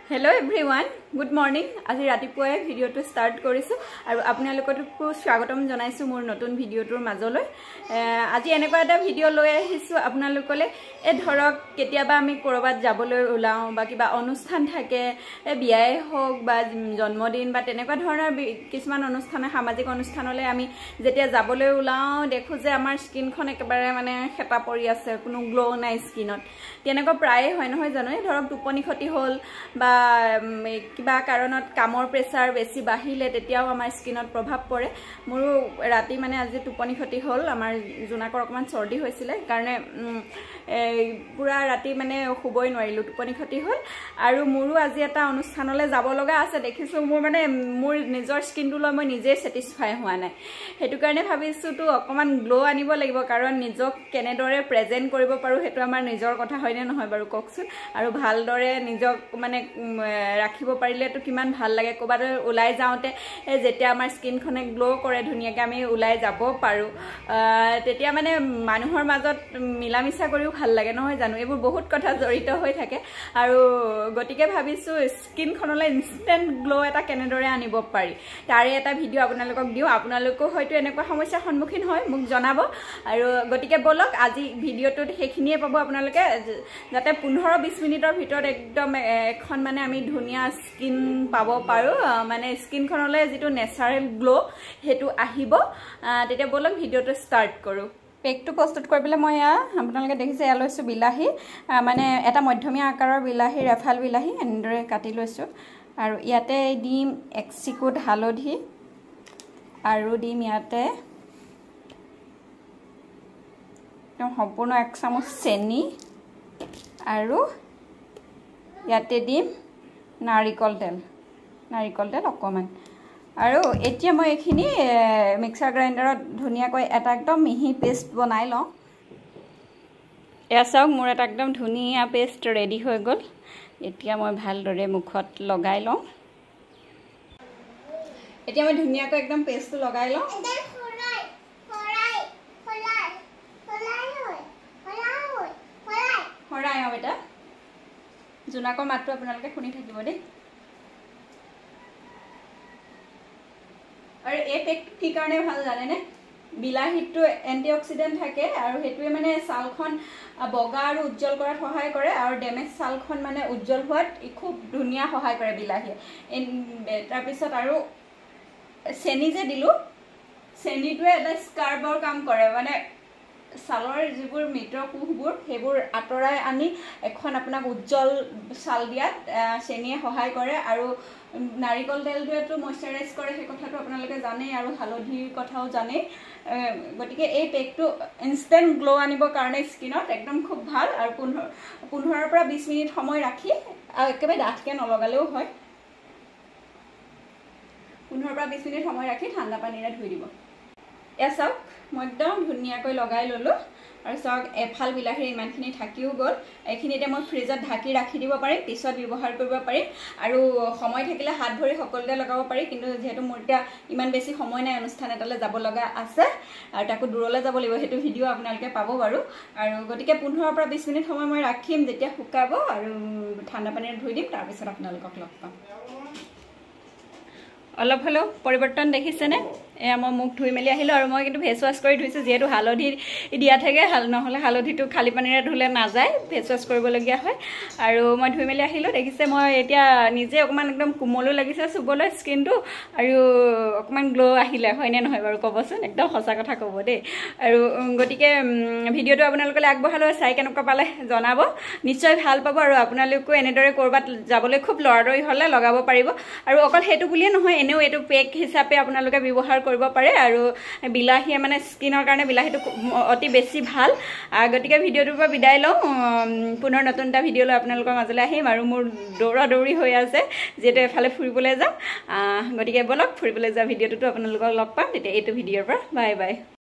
Hello everyone, good morning. আজি ৰাতিপুৱাই ভিডিওটো ষ্টাৰ্ট কৰিছো আৰু আপোনালোককো স্বাগতম জনাইছো মোৰ নতুন ভিডিওটোৰ মাজলৈ। আজি এনেকুৱা এটা ভিডিও লৈ আহিছো আপোনালোকলে এ ধৰক কেতিয়াবা আমি কৰবাত যাবলৈ ওলাও বা কিবা অনুষ্ঠান থাকে বিয়াই হোক বা জন্মদিন বা তেনেকুৱা ধৰণৰ কিছুমান অনুষ্ঠান সামাজিক অনুষ্ঠানলৈ আমি যেতিয়া যাবলৈ ওলাও দেখো যে আমাৰ স্কিনখন একেবাৰে মানে খেতা পৰি আছে কোনো গ্লো নাই স্কিনত তেনেকুৱা প্ৰায় হয় নহয় জানো ধৰক টোপনি ক্ষতি হ'ল বা কিবা কাৰণত কামৰ প্ৰেছাৰ বেছি বাঢ়িলে তেতিয়াও আমাৰ স্কিনত প্ৰভাৱ পৰে মোৰ ৰাতি মানে আজি টোপনি ক্ষতি হ'ল আমাৰ জুনাকৰ অকমান চৰ্দি হৈছিল কাৰণে পুৰা ৰাতি মানে শুবই নোৱাৰিলো টোপনি ক্ষতি হ'ল আৰু মোৰো আজি এটা অনুষ্ঠানলৈ যাব লগা আছে দেখিছো মোৰ মানে মোৰ নিজৰ স্কিনটো লৈ মই নিজে স্যাটিসফাই হোৱা নাই হেতু কাৰণে ভাবিছো তো অকমান গ্লো আনিব লাগিব কাৰণ নিজক কেনেদৰে প্ৰেজেন্ট কৰিব পাৰো হেতু আমাৰ নিজৰ কথা হয়নে নহয় বাৰু ককচোন আৰু ভালদৰে নিজক মানে ৰাখিব পাৰিলে তো কিমান ভাল লাগে কবাৰ ওলাই যাওতে যেতিয়া আমাৰ স্কিনখনে গ্লো কৰে ধুনিয়াকৈ আমি ওলাই যাব পাৰো তেতিয়া মানে মানুহৰ মাজত মিলামিছা কৰিও ভাল লাগে নহয় জানো এইবোৰ বহুত কথা জড়িত হৈ থাকে আৰু গটিকে ভাবিছো স্কিনখনলৈ ইনস্ট্যান্ট গ্লো এটা কেনেদৰে আনিব পাৰি তাৰে এটা ভিডিও আপোনালোকক দিও আপোনালোকো হয়তো এনেকুৱা সমস্যাৰ সন্মুখীন হয় মোক জনাব আৰু গটিকে বলক আজি ভিডিওটোত হেখিনিয়ে পাব আপোনালোকে যাতে 15-20 মিনিটৰ ভিতৰত একদম এখন মানে আমি ধুনিয়া স্কিন পাব পাৰো মানে স্কিনখনলৈ যেটো নেচাৰেল গ্লো হেতু আহিব তেতিয়া বলক ভিডিওটো ষ্টাৰ্ট কৰো পেকটো প্ৰস্তুত কৰিবলৈ মই আপোনালোকে দেখিছে এয়া লৈছো বিলাহী মানে এটা মধ্যমীয়া আকাৰৰ বিলাহী ৰেফাল বিলাহী এনেদৰে কাটি লৈছো আৰু ইয়াতে দিম এক চিকুট হালধি আৰু দিম ইয়াতে সম্পূৰ্ণ এক চামুচ চেনি আৰু ইয়াতে দিম নাৰিকল তেল অকমান আৰু এতিয়া মই এখিনি মিক্সাৰ গ্ৰাইণ্ডাৰত ধুনিয়াকৈ এটা একদম মিহি পেষ্ট বনাই লওঁ এয়া চাওক মোৰ এটা একদম ধুনিয়া পেষ্ট ৰেডি হৈ গ'ল এতিয়া মই ভালদৰে মুখত লগাই লওঁ এতিয়া মই ধুনিয়াকৈ একদম পেষ্টটো লগাই লওঁ হৰাই বেটা জুনাকৰ মাতটো আপোনালোকে শুনি থাকিব দেই আৰু এই পেকটো কি কাৰণে ভাল জানে নে বিলাহীটো এন্টিঅক্সিডেন্ট থাকে আৰু হেতুৱে মানে ছালখন বগা আৰু উজ্জ্বল কৰাত সহায় কৰে আৰু ড্যামেজ ছালখন মানে উজ্জ্বল হোৱাত খুব ধুনিয়া সহায় কৰে বিলাহীয়ে তাৰ পিছত আৰু চেনি যে দিলো চেনিটোৱে এটা স্কাৰ্বৰ কাম কৰে মানে ছালৰ যিবোৰ মিত্ৰ কোহবোৰ হেবোৰ আতৰাই আনি এখন আপোনাক উজ্জ্বল ছাল দিয়াত চেনিয়ে সহায় কৰে আৰু নাৰিকল তেলটোৱেটো ময়শ্চাৰাইজ কৰে সেই কথাটো আপোনালোকে জানে আৰু হালধিৰ কথাও জানে গটিকে এই পেকটো ইনস্ট্যান্ট গ্লো আনিবৰ কাৰণে স্কিনত একদম খুব ভাল আৰু 15 পৰা 20 মিনিট সময় ৰাখি একেবাৰে ডাঠকে নলগালেও হয় 15 পৰা 20 মিনিট সময় ৰাখি ঠাণ্ডা পানীৰে ধুই দিব এয়া চাওক মই একদম ধুনিয়াকৈ লগাই ললো আৰু চাওক এফাল বিলাহীৰ ইমানখিনি থাকিও গ'ল এইখিনিতে মই ফ্ৰিজত ঢাকি ৰাখি দিব পাৰিম পিছত ব্যৱহাৰ কৰিব পাৰিম আৰু সময় থাকিলে হাত ভৰি সকলোতে লগাব পাৰি কিন্তু যেহেতু মোৰ এতিয়া ইমান বেছি সময় নাই অনুষ্ঠান এটালৈ যাব লগা আছে আৰু তাকো দূৰলৈ যাব লাগিব হেতু ভিডিও আপোনালোকে পাব বাৰু আৰু গটিকে 15 পৰা 20 মিনিট সময় মই ৰাখিম যেতিয়া শুকাব আৰু ঠাণ্ডা পানীৰে ধুই দিম তাৰ পিছত আপোনালোকক লগ পাম অলপ হলো পৰিৱৰ্তন দেখিছেনে এয়া মই মুখ ধুই মেলি আহিলো আৰু মই কিন্তু ফেস ওয়াশ কৰি ধুইছো যেহেতু হালধি দিয়া থাকে নহলে হালধিটো খালি পানীৰে ধুলে নাযায় ফেস ওয়াশ কৰিবলগীয়া হয় আৰু মই ধুই মেলি আহিলো দেখিছে মই এতিয়া নিজে অকমান একদম কোমলো লাগিছে চুবলৈ স্কিনটো আৰু অকমান গ্লো আহিলে হয়নে নহয় বাৰু কবচোন একদম সঁচা কথা কব দেই আৰু গটিকে ভিডিওটো আপোনালোকলৈ আগবঢ়ালো চাই কেনেকুৱা পালে জনাব নিশ্চয় ভাল পাব আৰু আপোনালোকো এনেদৰে কৰবাত যাবলৈ খুব লৰাদৰি হলে লগাব পাৰিব আৰু অকল হেতু বুলিয়ে নহয় এনেও এটো পেক হিচাপে আপোনালোকে ব্যৱহাৰ কৰিব পাৰে আৰু বিলাহীয়ে মানে স্কিনৰ কাৰণে বিলাহীটো অতি বেছি ভাল গটিকে ভিডিওটোৰ পৰা বিদায় লওঁ পুনৰ নতুন এটা ভিডিও লৈ আপোনালোকৰ মাজলৈ আহিম আৰু মোৰ দৌৰি হৈ আছে যেটো এফালে ফুৰিবলৈ যাম গটিকে বলক ফুৰিবলৈ যোৱা ভিডিওটো আপোনালোকক লগ পাম তেতিয়া এইটো ভিডিওৰ পৰা বাই বাই